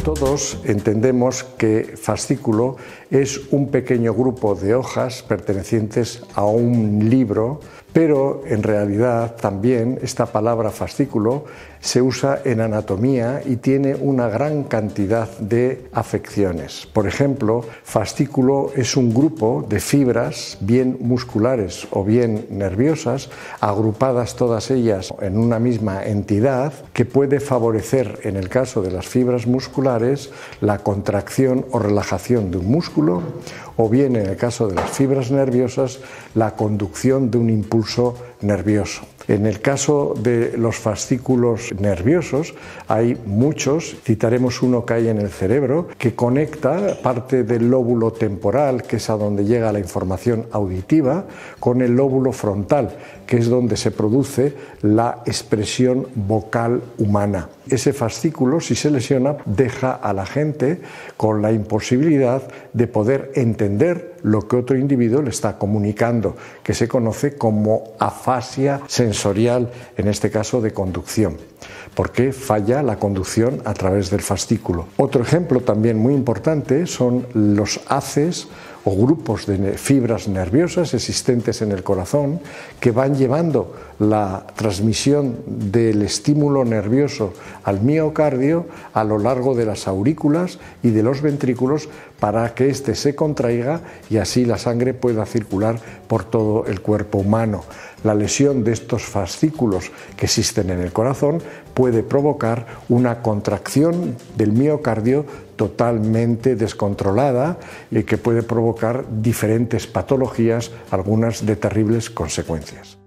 Todos entendemos que fascículo es un pequeño grupo de hojas pertenecientes a un libro, pero en realidad también esta palabra fascículo se usa en anatomía y tiene una gran cantidad de afecciones. Por ejemplo, fascículo es un grupo de fibras, bien musculares o bien nerviosas, agrupadas todas ellas en una misma entidad, que puede favorecer, en el caso de las fibras musculares, la contracción o relajación de un músculo, o bien en el caso de las fibras nerviosas, la conducción de un impulso nervioso. En el caso de los fascículos nerviosos hay muchos, citaremos uno que hay en el cerebro, que conecta parte del lóbulo temporal, que es a donde llega la información auditiva, con el lóbulo frontal, que es donde se produce la expresión vocal humana. Ese fascículo, si se lesiona, deja a la gente con la imposibilidad de poder entender lo que otro individuo le está comunicando, que se conoce como afasia sensorial, en este caso de conducción, porque falla la conducción a través del fascículo. Otro ejemplo también muy importante son los haces o grupos de fibras nerviosas existentes en el corazón que van llevando la transmisión del estímulo nervioso al miocardio a lo largo de las aurículas y de los ventrículos para que éste se contraiga y así la sangre pueda circular por todo el cuerpo humano. La lesión de estos fascículos que existen en el corazón puede provocar una contracción del miocardio totalmente descontrolada y que puede provocar diferentes patologías, algunas de terribles consecuencias.